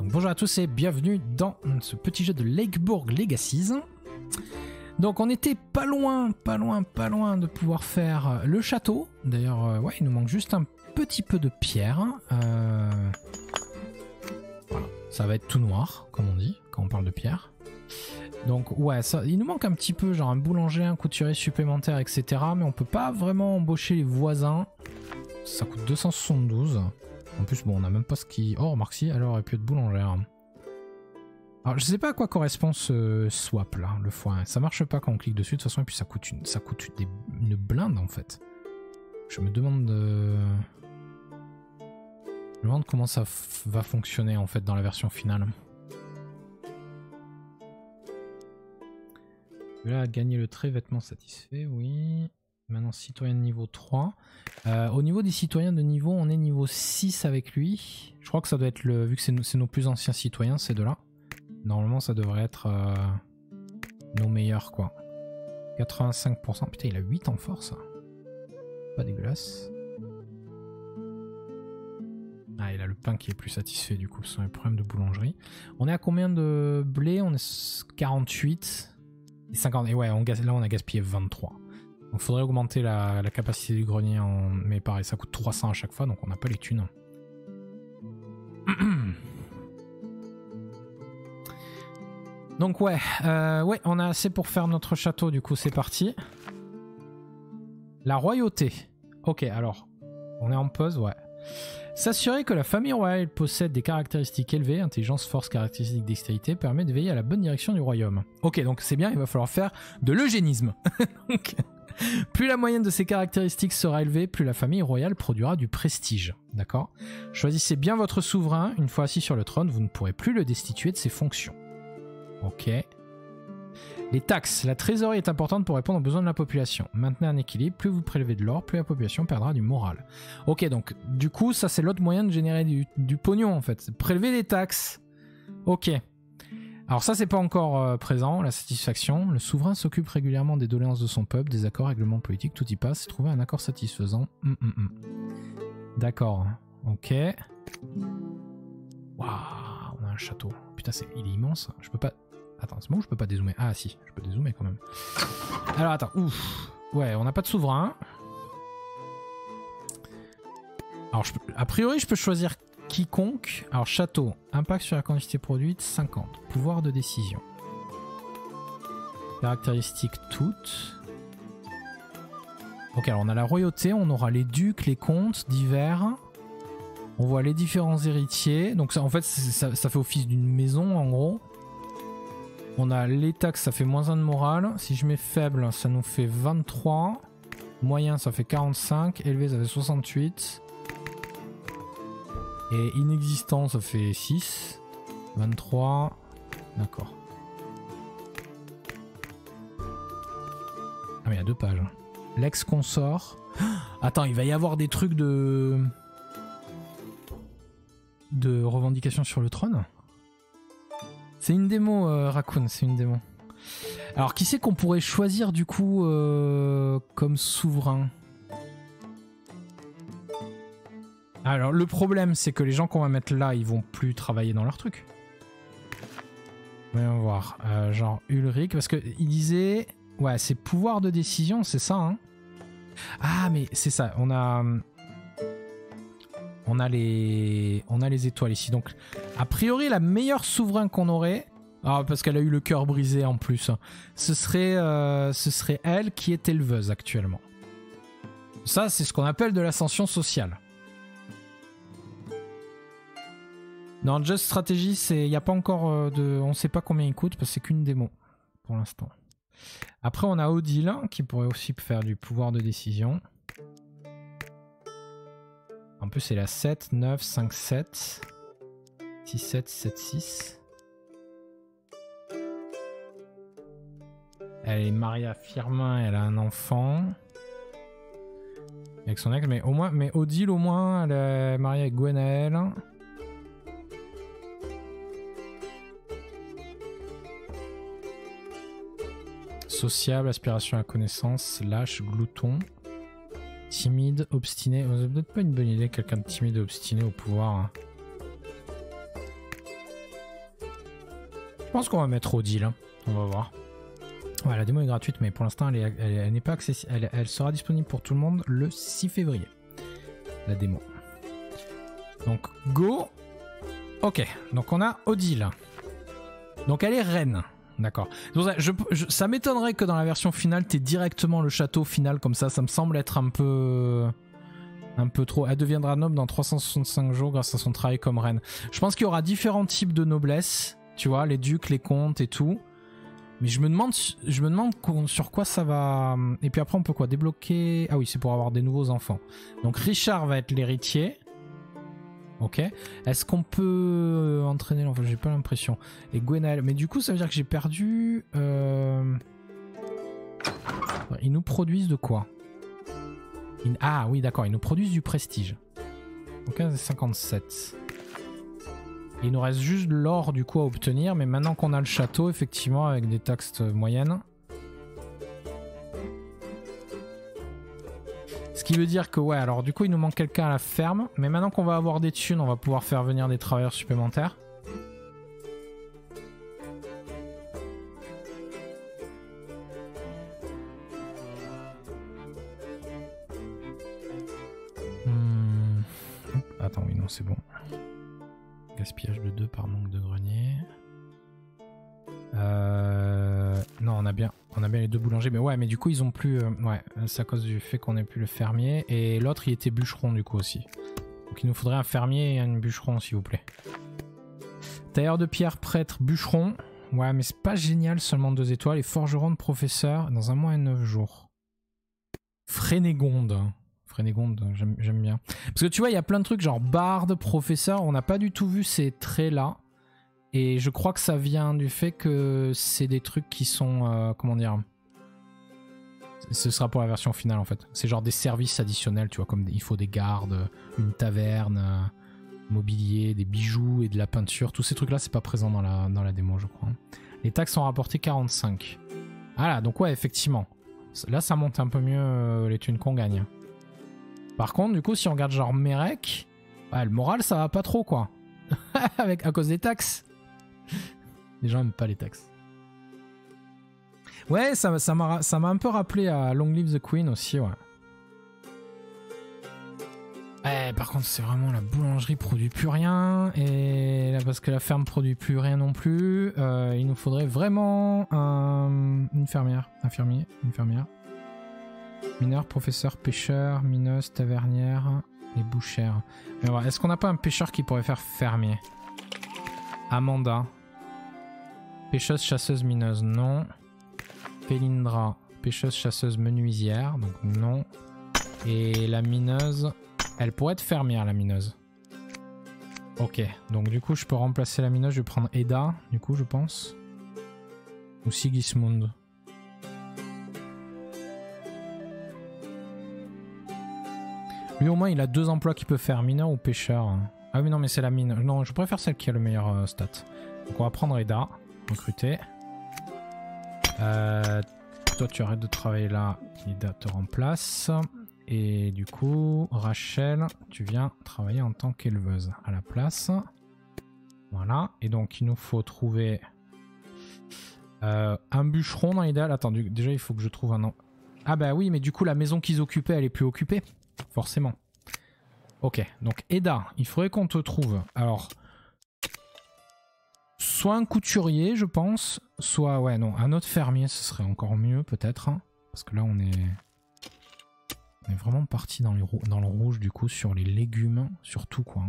Bonjour à tous et bienvenue dans ce petit jeu de Lakeborg Legacies. Donc on était pas loin de pouvoir faire le château. D'ailleurs, ouais, il nous manque juste un petit peu de pierre. Voilà, ça va être tout noir, comme on dit, quand on parle de pierre. Donc ouais, ça, il nous manque un petit peu, genre un boulanger, un couturier supplémentaire, etc. Mais on peut pas vraiment embaucher les voisins. Ça coûte 272. En plus, bon, on n'a même pas ce qui... Oh, remarque si, elle aurait pu être boulangère. Alors, je sais pas à quoi correspond ce swap là, le foin. Ça marche pas quand on clique dessus de toute façon, et puis ça coûte une blinde en fait. Je me demande comment ça va fonctionner en fait dans la version finale. Là, gagner le trait, vêtements satisfaits, oui. Maintenant, citoyen de niveau 3. Au niveau des citoyens de niveau, on est niveau 6 avec lui. Je crois que ça doit être le... Vu que c'est nos plus anciens citoyens, ces deux-là. Normalement, ça devrait être nos meilleurs, quoi. 85%. Putain, il a 8 en force. Pas dégueulasse. Ah, il a le pain qui est plus satisfait, du coup. Ce sont les problèmes de boulangerie. On est à combien de blé? On est 48. Et 50. Et ouais, là, on a gaspillé 23. Donc faudrait augmenter la capacité du grenier, mais pareil, ça coûte 300 à chaque fois, donc on n'a pas les thunes. Donc ouais, on a assez pour faire notre château, du coup c'est parti. La royauté. Ok, alors, on est en pause, ouais. S'assurer que la famille royale possède des caractéristiques élevées, intelligence, force, caractéristiques, dextérité, permet de veiller à la bonne direction du royaume. Ok, donc c'est bien, il va falloir faire de l'eugénisme. Donc... Plus la moyenne de ces caractéristiques sera élevée, plus la famille royale produira du prestige. D'accord ? Choisissez bien votre souverain. Une fois assis sur le trône, vous ne pourrez plus le destituer de ses fonctions. Ok. Les taxes. La trésorerie est importante pour répondre aux besoins de la population. Maintenez un équilibre. Plus vous prélevez de l'or, plus la population perdra du moral. Ok, donc du coup, ça c'est l'autre moyen de générer du pognon en fait. Prélever des taxes. Ok. Alors ça c'est pas encore présent, la satisfaction. Le souverain s'occupe régulièrement des doléances de son peuple, des accords, règlements politiques, tout y passe. Trouver un accord satisfaisant. D'accord, ok. Waouh, on a un château. Putain, il est immense. Je peux pas... Attends, c'est bon, je peux pas dézoomer. Ah si, je peux dézoomer quand même. Alors attends, ouf. Ouais, on n'a pas de souverain. Alors a priori je peux choisir... Quiconque. Alors château, impact sur la quantité produite 50, pouvoir de décision, caractéristiques toutes. Ok, alors on a la royauté, on aura les ducs, les comtes divers, on voit les différents héritiers, donc ça, en fait ça fait office d'une maison en gros. On a les taxes, ça fait moins 1 de morale, si je mets faible ça nous fait 23, moyen ça fait 45, élevé ça fait 68. Et inexistant, ça fait 6. 23. D'accord. Ah mais il y a 2 pages. L'ex-consort. Attends, il va y avoir des trucs de revendication sur le trône. C'est une démo, Raccoon, c'est une démo. Alors qui c'est qu'on pourrait choisir du coup comme souverain? Alors le problème c'est que les gens qu'on va mettre là ils vont plus travailler dans leur truc. Voyons voir. Genre Ulrich, parce que il disait... Ouais, c'est pouvoir de décision, c'est ça hein. Ah mais c'est ça, on a les étoiles ici. Donc a priori la meilleure souverain qu'on aurait... Ah parce qu'elle a eu le cœur brisé en plus. Ce serait elle qui est éleveuse actuellement. Ça c'est ce qu'on appelle de l'ascension sociale. Non, Just Strategy, il n'y a pas encore de... On sait pas combien il coûte parce que c'est qu'une démo pour l'instant. Après, on a Odile qui pourrait aussi faire du pouvoir de décision. En plus, c'est la 7, 9, 5, 7. 6, 7, 7, 6. Elle est mariée à Firmin, elle a un enfant. Avec son ex, mais Odile, au moins, elle est mariée avec Gwenaël. Sociable, aspiration à la connaissance, lâche, glouton, timide, obstiné. C'est peut-être pas une bonne idée, quelqu'un de timide et obstiné au pouvoir. Je pense qu'on va mettre Odile. Hein. On va voir. Ouais, la démo est gratuite, mais pour l'instant, elle n'est pas accessible. Elle sera disponible pour tout le monde le 6 février. La démo. Donc, go. Ok, donc on a Odile. Donc elle est reine. D'accord. Ça m'étonnerait que dans la version finale, t'aies directement le château final comme ça. Ça me semble être un peu trop. Elle deviendra noble dans 365 jours grâce à son travail comme reine. Je pense qu'il y aura différents types de noblesse. Tu vois, les ducs, les comtes et tout. Mais je me demande sur quoi ça va... Et puis après, on peut quoi? Débloquer... Ah oui, c'est pour avoir des nouveaux enfants. Donc Richard va être l'héritier. Ok. Est-ce qu'on peut entraîner l'enfant? J'ai pas l'impression. Et Gwenaël... Mais du coup, ça veut dire que j'ai perdu... Ils nous produisent de quoi? Ah oui, d'accord. Ils nous produisent du prestige. Donc 57. Il nous reste juste l'or du coup à obtenir, mais maintenant qu'on a le château, effectivement, avec des taxes moyennes. Ce qui veut dire que ouais, alors du coup il nous manque quelqu'un à la ferme, mais maintenant qu'on va avoir des thunes, on va pouvoir faire venir des travailleurs supplémentaires. Attends, oui, non, c'est bon. Gaspillage de 2 par manque de grenier. Non, on a bien les 2 boulangers, mais ouais, mais du coup ils ont plus. Ouais, c'est à cause du fait qu'on ait plus le fermier. Et l'autre il était bûcheron du coup aussi. Donc il nous faudrait un fermier et un bûcheron s'il vous plaît. Tailleur de pierre, prêtre, bûcheron. Ouais, mais c'est pas génial, seulement 2 étoiles. Et forgeron de professeur dans 1 mois et 9 jours. Frénégonde. Frénégonde, j'aime bien. Parce que tu vois, il y a plein de trucs genre barde, professeur. On n'a pas du tout vu ces traits-là. Et je crois que ça vient du fait que c'est des trucs qui sont... comment dire? Ce sera pour la version finale en fait. C'est genre des services additionnels, tu vois, comme il faut des gardes, une taverne, mobilier, des bijoux et de la peinture. Tous ces trucs-là, c'est pas présent dans la démo, je crois. Les taxes sont rapportées 45. Voilà, donc ouais, effectivement. Là, ça monte un peu mieux les thunes qu'on gagne. Par contre, du coup, si on regarde genre Mérec, ouais, le moral, ça va pas trop, quoi. À cause des taxes. Les gens aiment pas les taxes. Ouais, ça m'a un peu rappelé à Long Live the Queen aussi, ouais. Ouais, par contre, c'est vraiment la boulangerie produit plus rien. Et là, parce que la ferme produit plus rien non plus, il nous faudrait vraiment une fermière, un fermier, une fermière. Mineur, professeur, pêcheur, mineuse, tavernière et bouchère. Mais voilà, est-ce qu'on n'a pas un pêcheur qui pourrait faire fermier? Amanda. Pêcheuse, chasseuse, mineuse, non. Pélindra, pêcheuse, chasseuse, menuisière, donc non. Et la mineuse, elle pourrait être fermière, la mineuse. Ok, donc du coup je peux remplacer la mineuse, je vais prendre Eda, du coup je pense. Ou Sigismund. Lui au moins il a 2 emplois qu'il peut faire, mineur ou pêcheur. Ah oui non mais c'est la mine. Non, je préfère celle qui a le meilleur stat. Donc on va prendre Eda, recruter. Toi tu arrêtes de travailler là, Eda te remplace. Et du coup, Rachel, tu viens travailler en tant qu'éleveuse à la place. Voilà, et donc il nous faut trouver un bûcheron dans l'idéal. Attends, déjà il faut que je trouve un nom. Ah bah oui, mais du coup la maison qu'ils occupaient, elle est plus occupée. Forcément. Ok, donc Eda, il faudrait qu'on te trouve. Alors, soit un couturier, je pense, soit, ouais, non, un autre fermier, ce serait encore mieux peut-être. Hein, parce que là, on est vraiment parti dans le rouge, du coup, sur les légumes, surtout, quoi.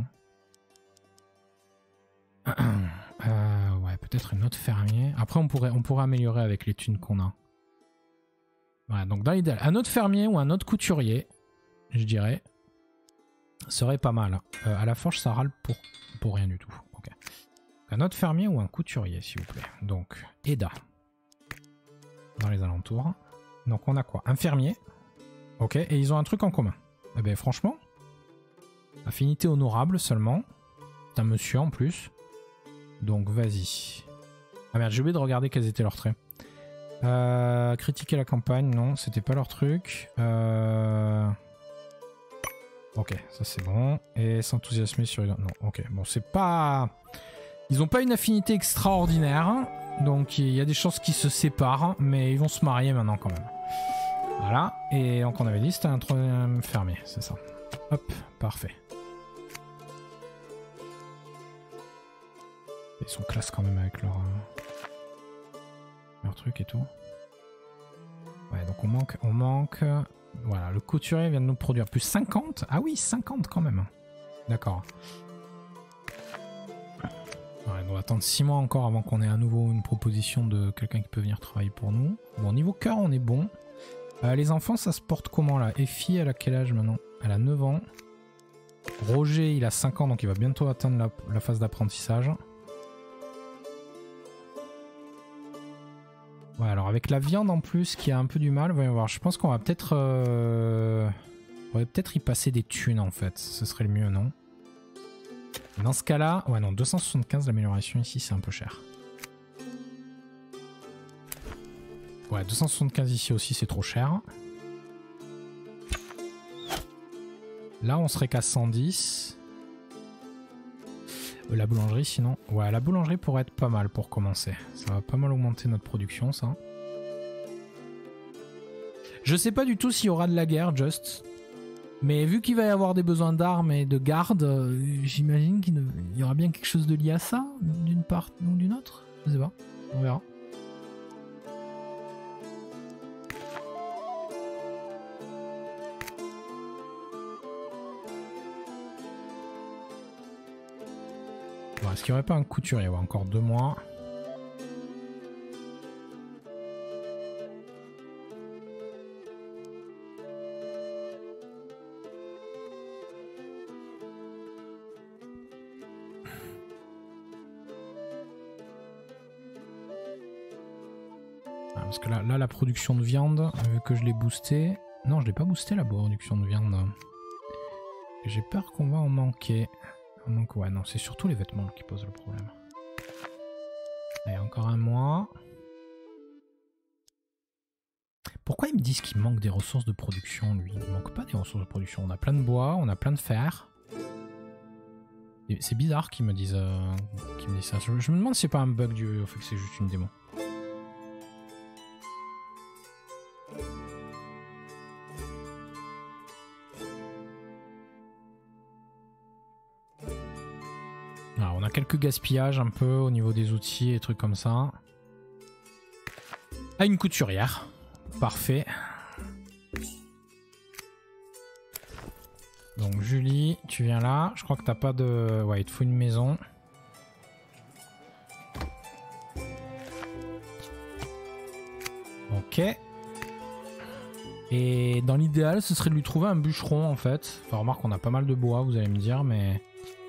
Ouais, peut-être un autre fermier. Après, on pourrait améliorer avec les thunes qu'on a. Voilà, donc dans l'idéal, un autre fermier ou un autre couturier, je dirais, serait pas mal. À la forge, ça râle pour rien du tout. Okay. Un autre fermier ou un couturier, s'il vous plaît. Donc, Eda. Dans les alentours. Donc, on a quoi? Un fermier. Ok, et ils ont un truc en commun. Eh ben, franchement, affinité honorable seulement. C'est un monsieur en plus. Donc, vas-y. Ah merde, j'ai oublié de regarder quels étaient leurs traits. Critiquer la campagne, non, c'était pas leur truc. Ok, ça c'est bon. Et s'enthousiasmer sur... Non, ok, bon, c'est pas Ils n'ont pas une affinité extraordinaire, donc il y a des chances qu'ils se séparent, mais ils vont se marier maintenant quand même. Voilà, et donc on avait dit c'était un troisième fermé, c'est ça. Hop, parfait. Ils sont classe quand même avec leur truc et tout. Ouais, donc on manque... Voilà, le couturier vient de nous produire plus 50. Ah oui, 50 quand même. D'accord. Ouais, on va attendre 6 mois encore avant qu'on ait à nouveau une proposition de quelqu'un qui peut venir travailler pour nous. Bon, niveau cœur, on est bon. Les enfants, ça se porte comment là? Effie, elle a quel âge maintenant? Elle a 9 ans. Roger, il a 5 ans, donc il va bientôt atteindre la phase d'apprentissage. Ouais, alors avec la viande en plus qui a un peu du mal, voyons voir. Je pense qu'on va peut-être y passer des thunes en fait. Ce serait le mieux, non? Dans ce cas-là, ouais non, 275 l'amélioration ici, c'est un peu cher. Ouais, 275 ici aussi, c'est trop cher. Là, on serait qu'à 110. La boulangerie sinon. Ouais, la boulangerie pourrait être pas mal pour commencer. Ça va pas mal augmenter notre production, ça. Je sais pas du tout s'il y aura de la guerre, Just. Mais vu qu'il va y avoir des besoins d'armes et de garde, j'imagine qu'il y aura bien quelque chose de lié à ça, d'une part ou d'une autre. Je sais pas. On verra. Bon, est-ce qu'il n'y aurait pas un couturier? Ouais, encore 2 mois. Parce que là, la production de viande, vu que je l'ai boosté... Non, je l'ai pas boosté la production de viande. J'ai peur qu'on va en manquer. Donc ouais, non, c'est surtout les vêtements qui posent le problème. Allez, encore 1 mois. Pourquoi ils me disent qu'il manque des ressources de production, lui? Il manque pas des ressources de production. On a plein de bois, on a plein de fer. C'est bizarre qu'ils me disent ça. Je me demande si c'est pas un bug dû au fait que c'est juste une démo. Alors, on a quelques gaspillages un peu au niveau des outils et trucs comme ça. Ah, une couturière. Parfait. Donc Julie, tu viens là. Je crois que t'as pas de... Ouais, il te faut une maison. Ok. Et dans l'idéal, ce serait de lui trouver un bûcheron en fait. Enfin, remarque qu'on a pas mal de bois, vous allez me dire, mais...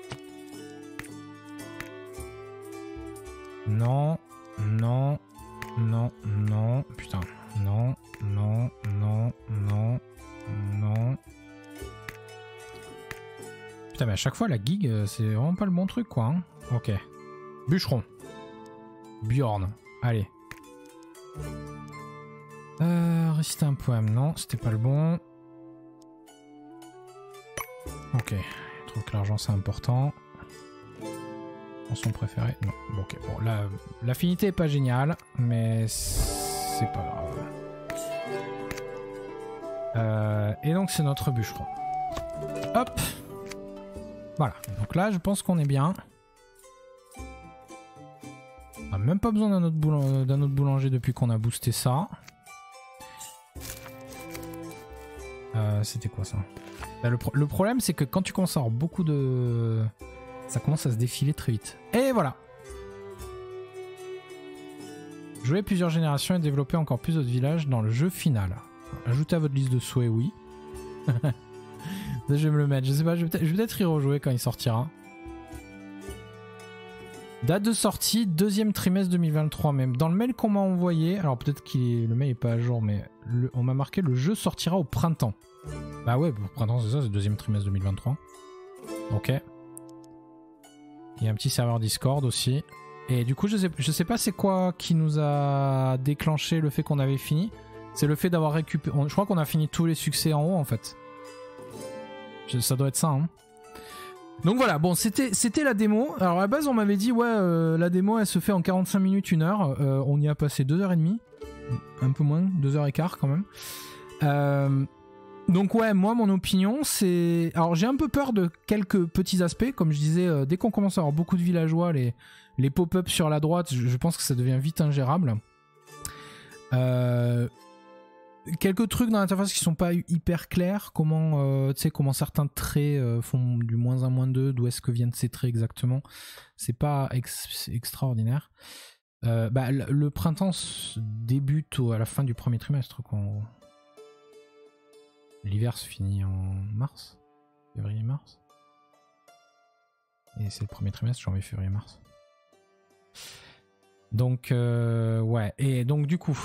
Non, non, non, non, putain, non, non, non, non, non. Putain, mais à chaque fois, la gig, c'est vraiment pas le bon truc, quoi. Hein. Ok. Bûcheron. Bjorn. Allez. Réciter un poème. Non, c'était pas le bon. Ok. Je trouve que l'argent, c'est important. Son préféré. Non. Bon, ok. Bon, l'affinité est pas géniale, mais c'est pas grave. Et donc, c'est notre bûcheron. Hop. Voilà. Donc là, je pense qu'on est bien. On n'a même pas besoin d'un autre boulanger depuis qu'on a boosté ça. C'était quoi ça? Le problème, c'est que quand tu commences à avoir beaucoup de... Ça commence à se défiler très vite. Et voilà. Jouer plusieurs générations et développer encore plus d'autres villages dans le jeu final. Ajoutez à votre liste de souhaits, oui. Ça, je vais me le mettre. Je sais pas, je vais peut-être y rejouer quand il sortira. Date de sortie, 2e trimestre 2023 même. Dans le mail qu'on m'a envoyé, alors peut-être que le mail est pas à jour, mais on m'a marqué le jeu sortira au printemps. Bah ouais, au printemps c'est ça, c'est 2e trimestre 2023. Ok. Il y a un petit serveur Discord aussi. Et du coup, je sais pas c'est quoi qui nous a déclenché le fait qu'on avait fini. C'est le fait d'avoir récupéré... Je crois qu'on a fini tous les succès en haut, en fait. Ça doit être ça, hein. Donc voilà, bon, c'était la démo. Alors à la base, on m'avait dit, ouais, la démo, elle se fait en 45 minutes, 1 heure. On y a passé 2h30. Un peu moins, 2h15 quand même. Donc ouais, moi, mon opinion, c'est... Alors j'ai un peu peur de quelques petits aspects. Comme je disais, dès qu'on commence à avoir beaucoup de villageois, les pop-up sur la droite, je pense que ça devient vite ingérable. Quelques trucs dans l'interface qui sont pas hyper clairs. Comment, tu sais, comment certains traits font du -1, -2, d'où est-ce que viennent ces traits exactement. C'est pas extraordinaire. Le printemps débute à la fin du premier trimestre. L'hiver se finit en mars, février-mars. Et c'est le premier trimestre, janvier, février-mars. Donc, ouais. Et donc, du coup,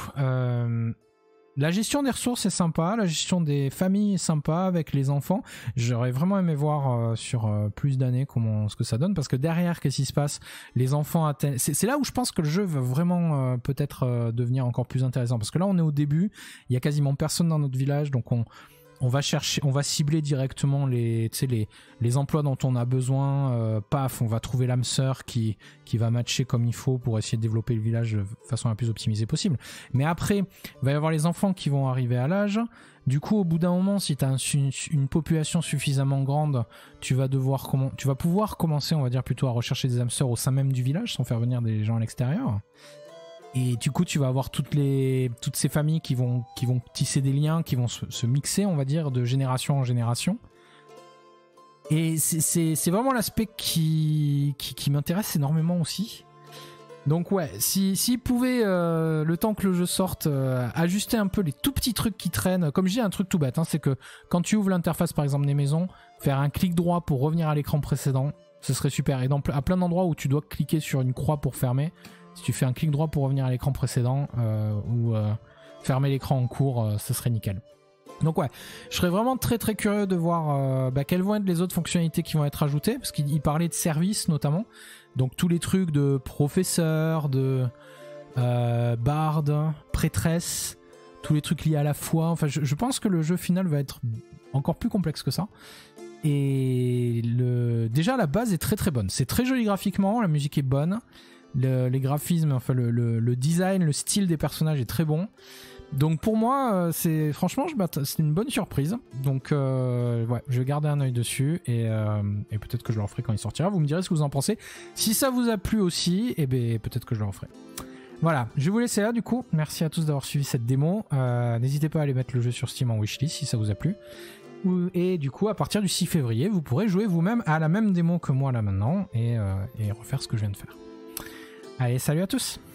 la gestion des ressources est sympa, la gestion des familles est sympa avec les enfants. J'aurais vraiment aimé voir sur plus d'années ce que ça donne, parce que derrière, qu'est-ce qui se passe? Les enfants atteignent... C'est là où je pense que le jeu va vraiment peut-être devenir encore plus intéressant, parce que là, on est au début, il y a quasiment personne dans notre village, donc on va chercher, on va cibler directement les emplois dont on a besoin. Paf, on va trouver l'âme sœur qui va matcher comme il faut pour essayer de développer le village de façon la plus optimisée possible. Mais après, il va y avoir les enfants qui vont arriver à l'âge. Du coup, au bout d'un moment, si tu as une population suffisamment grande, tu vas pouvoir commencer, on va dire plutôt, à rechercher des âmes sœurs au sein même du village sans faire venir des gens à l'extérieur. Et du coup, tu vas avoir toutes ces familles qui vont tisser des liens, qui vont se mixer, on va dire, de génération en génération. Et c'est vraiment l'aspect qui m'intéresse énormément aussi. Donc ouais, s'ils pouvaient, le temps que le jeu sorte, ajuster un peu les tout petits trucs qui traînent. Comme je dis, un truc tout bête, hein, c'est que quand tu ouvres l'interface, par exemple, des maisons, faire un clic droit pour revenir à l'écran précédent, ce serait super. Et à plein d'endroits où tu dois cliquer sur une croix pour fermer, si tu fais un clic droit pour revenir à l'écran précédent ou fermer l'écran en cours, ce serait nickel. Donc ouais, je serais vraiment très très curieux de voir quelles vont être les autres fonctionnalités qui vont être ajoutées, parce qu'il parlait de services notamment, donc tous les trucs de professeur, de barde, prêtresse, tous les trucs liés à la foi. Enfin, je pense que le jeu final va être encore plus complexe que ça. Et déjà la base est très très bonne, c'est très joli graphiquement, la musique est bonne. Les graphismes, enfin le design, le style des personnages est très bon. Donc pour moi, franchement, c'est une bonne surprise. Donc ouais, je vais garder un œil dessus et peut-être que je le referai quand il sortira. Vous me direz ce que vous en pensez. Si ça vous a plu aussi, peut-être que je le referai. Voilà, je vais vous laisser là du coup. Merci à tous d'avoir suivi cette démo. N'hésitez pas à aller mettre le jeu sur Steam en wishlist si ça vous a plu. Et du coup, à partir du 6 février, vous pourrez jouer vous-même à la même démo que moi là maintenant et refaire ce que je viens de faire. Allez, salut à tous!